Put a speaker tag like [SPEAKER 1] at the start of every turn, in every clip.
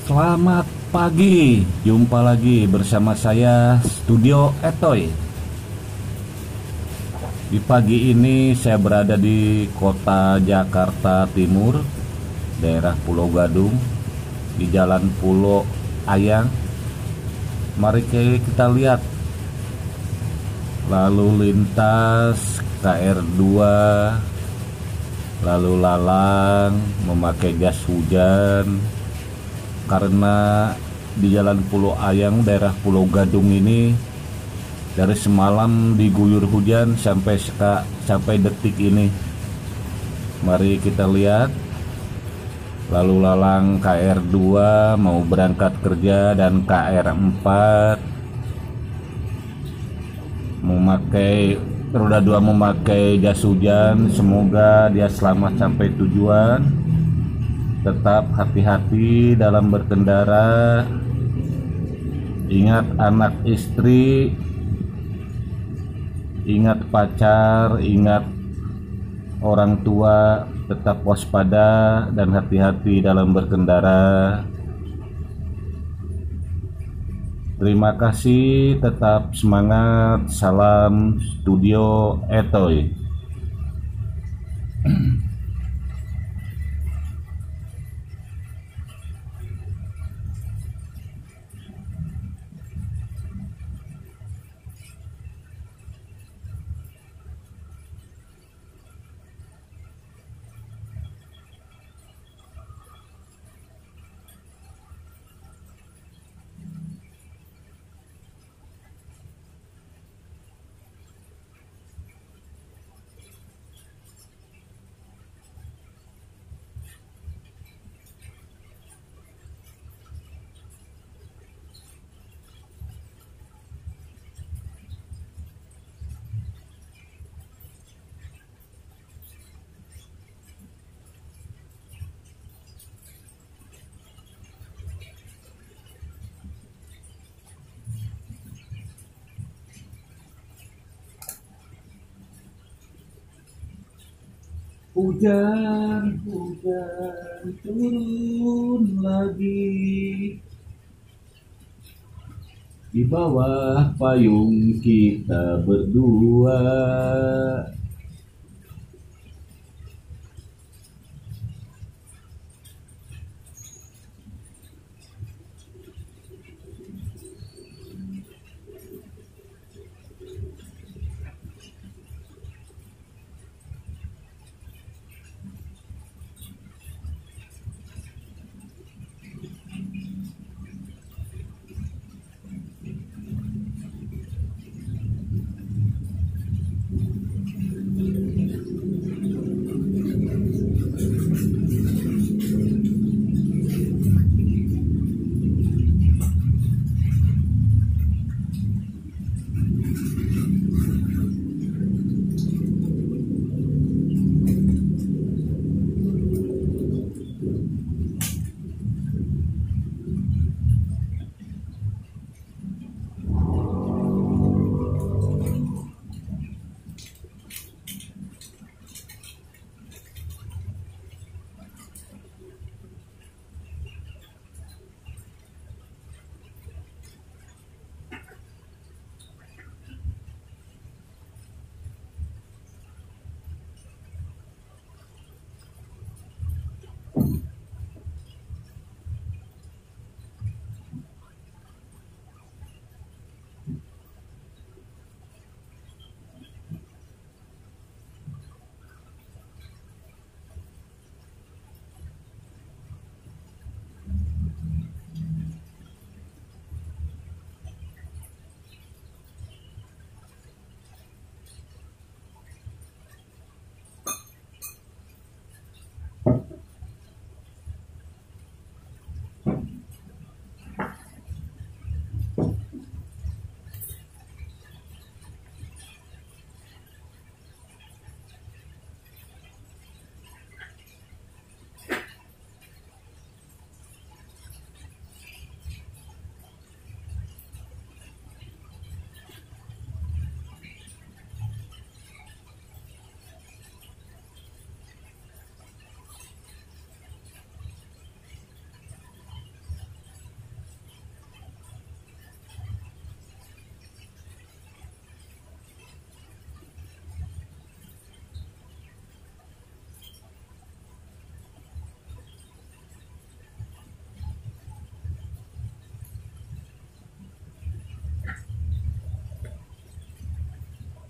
[SPEAKER 1] Selamat pagi, jumpa lagi bersama saya Studio Etoy. Di pagi ini saya berada di kota Jakarta Timur, daerah Pulau Gadung, di Jalan Pulau Ayang. Mari kita lihat lalu lintas KR2 lalu lalang memakai jas hujan, karena di Jalan Pulau Ayang daerah Pulau Gadung ini dari semalam diguyur hujan sampai detik ini. Mari kita lihat lalu lalang KR2 mau berangkat kerja dan KR4 memakai roda 2 memakai jas hujan. Semoga dia selamat sampai tujuan. Tetap hati-hati dalam berkendara. Ingat anak istri, ingat pacar, ingat orang tua. Tetap waspada dan hati-hati dalam berkendara. Terima kasih, tetap semangat. Salam Studio Etoy. Hujan turun lagi, di bawah payung kita berdua.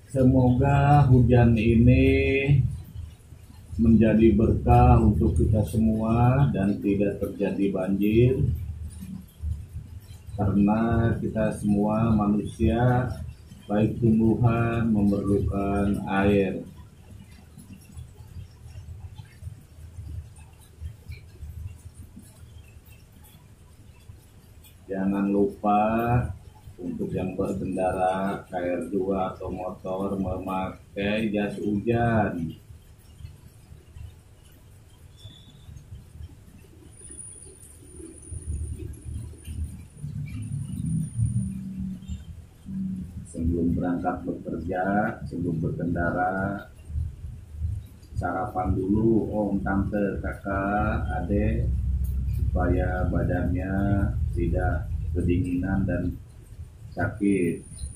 [SPEAKER 1] Semoga hujan ini menjadi berkah untuk kita semua dan tidak terjadi banjir, karena kita semua manusia, baik tumbuhan, memerlukan air. Jangan lupa untuk yang berkendara KR2 atau motor memakai jas hujan. Sebelum berangkat bekerja, sebelum berkendara, sarapan dulu om, tante, kakak, adik, supaya badannya tidak kedinginan dan sakit.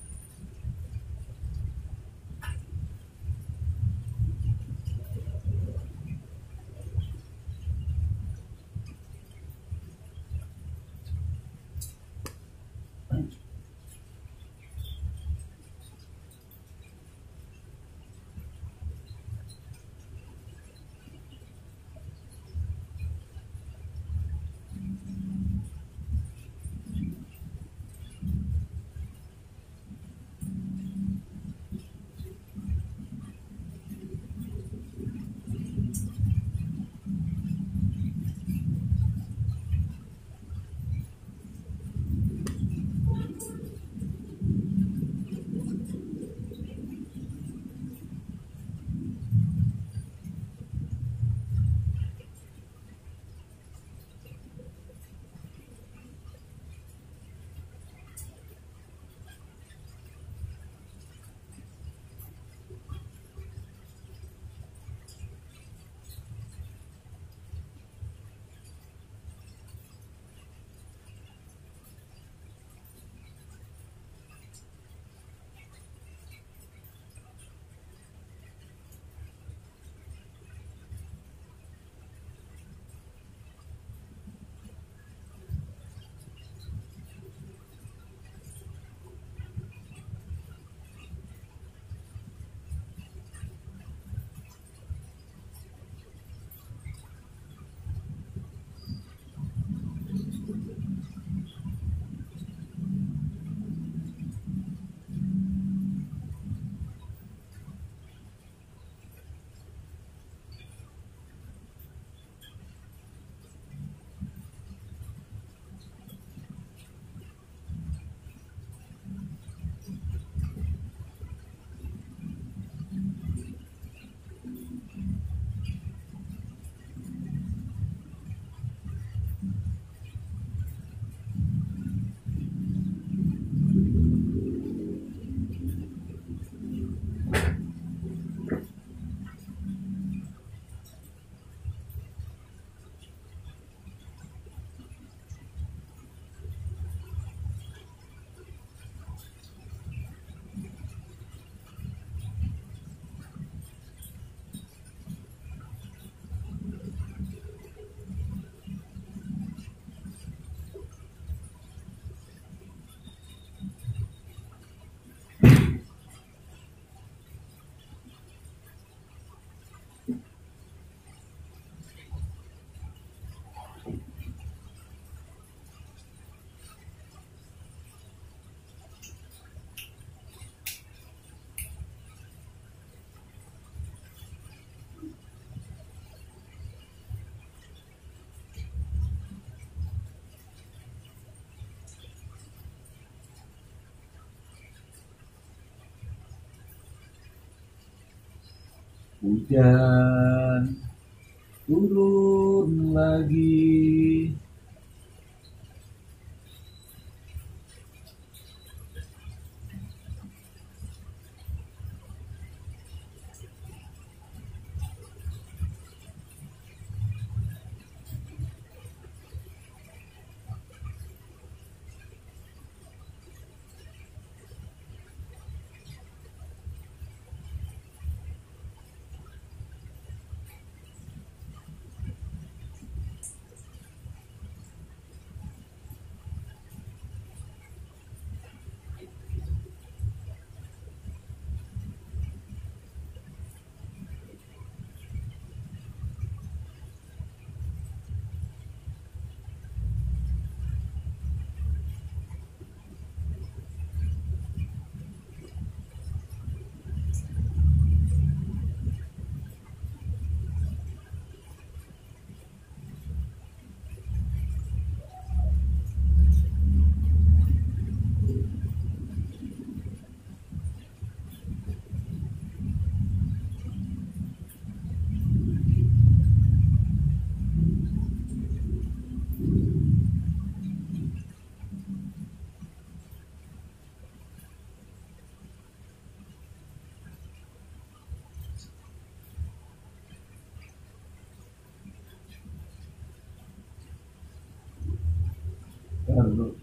[SPEAKER 1] Hujan turun lagi.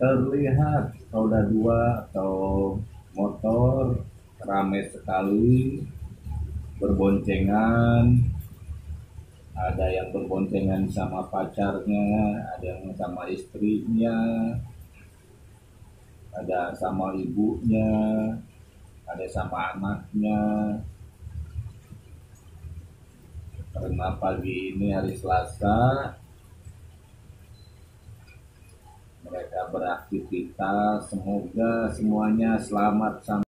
[SPEAKER 1] Terlihat roda dua atau motor ramai sekali berboncengan. Ada yang berboncengan sama pacarnya, ada yang sama istrinya, ada sama ibunya, ada sama anaknya. Karena pagi ini hari Selasa, mereka beraktivitas. Semoga semuanya selamat sampai